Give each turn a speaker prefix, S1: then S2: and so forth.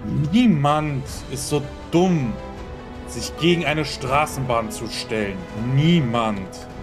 S1: Niemand ist so dumm, sich gegen eine Straßenbahn zu stellen. Niemand.